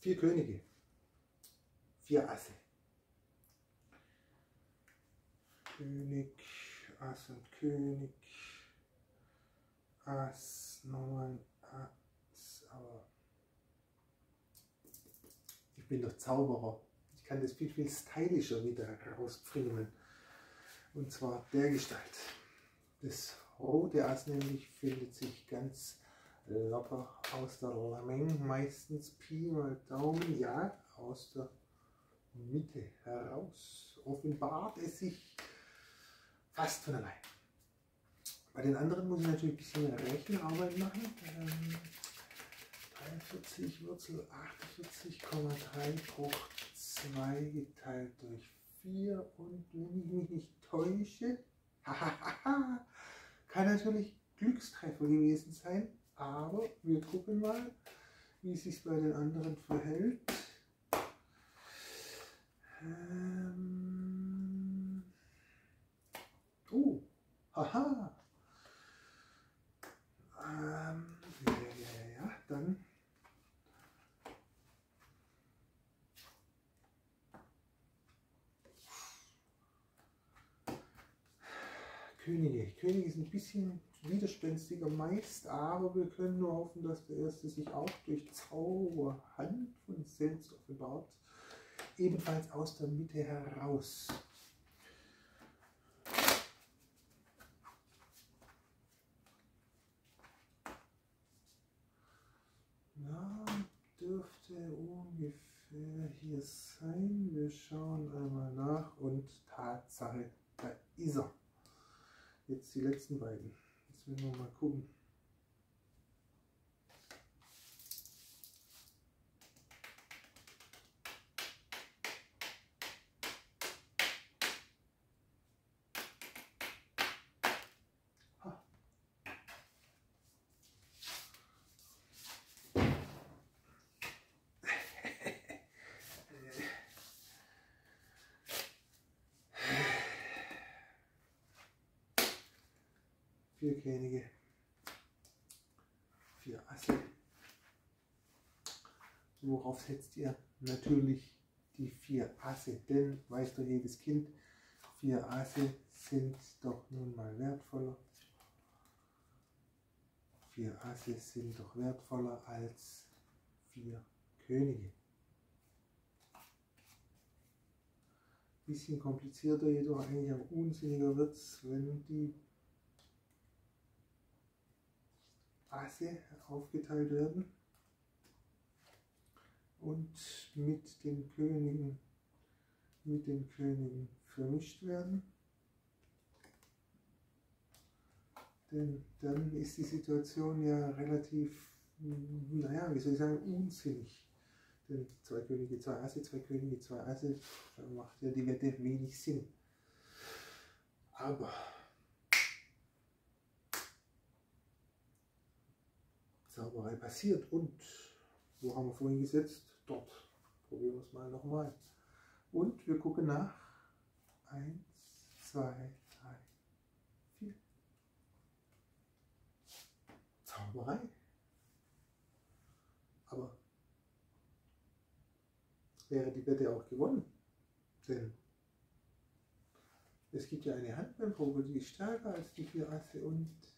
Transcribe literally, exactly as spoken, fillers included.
Vier Könige, vier Asse. König, Ass und König, Ass, nochmal Ass, aber ich bin doch Zauberer. Ich kann das viel, viel stylischer wieder herauspfrimen. Und zwar der Gestalt. Das rote Ass nämlich findet sich ganz locker aus der Lameng, meistens Pi mal Daumen, ja, aus der Mitte heraus. Offenbart es sich fast von allein. Bei den anderen muss ich natürlich ein bisschen Rechenarbeit machen. Ähm, dreiundvierzig Wurzel achtundvierzig Komma drei hoch zwei geteilt durch vier und wenn ich mich nicht täusche, kann natürlich Glückstreffer gewesen sein, aber wir gucken mal, wie es sich bei den anderen verhält. Ähm oh, haha. Ähm, ja, ja, ja, ja, dann Könige. Könige ist ein bisschen widerspenstiger meist, aber wir können nur hoffen, dass der erste sich auch durch Zauberhand von selbst offenbart. Ebenfalls aus der Mitte heraus. Ja, dürfte ungefähr hier sein. Wir schauen einmal nach und Tatsache, da ist er. Jetzt die letzten beiden. Jetzt werden wir mal gucken. Ah. Vier Könige, vier Asse. Worauf setzt ihr? Natürlich die vier Asse, denn weiß doch jedes Kind, vier Asse sind doch nun mal wertvoller. Vier Asse sind doch wertvoller als vier Könige. Bisschen komplizierter, jedoch eigentlich auch unsinniger wird es, wenn die Asse aufgeteilt werden und mit den Königen, mit den Königen vermischt werden. Denn dann ist die Situation ja relativ, naja, wie soll ich sagen, unsinnig. Denn zwei Könige, zwei Asse, zwei Könige, zwei Asse, da macht ja die Wette wenig Sinn. Aber Zauberei passiert und wo haben wir vorhin gesetzt? Dort. Probieren wir es mal nochmal. Und wir gucken nach. Eins, zwei, drei, vier. Zauberei. Aber wäre die Wette auch gewonnen? Denn es gibt ja eine Handballprobe, die ist stärker als die vier Asse und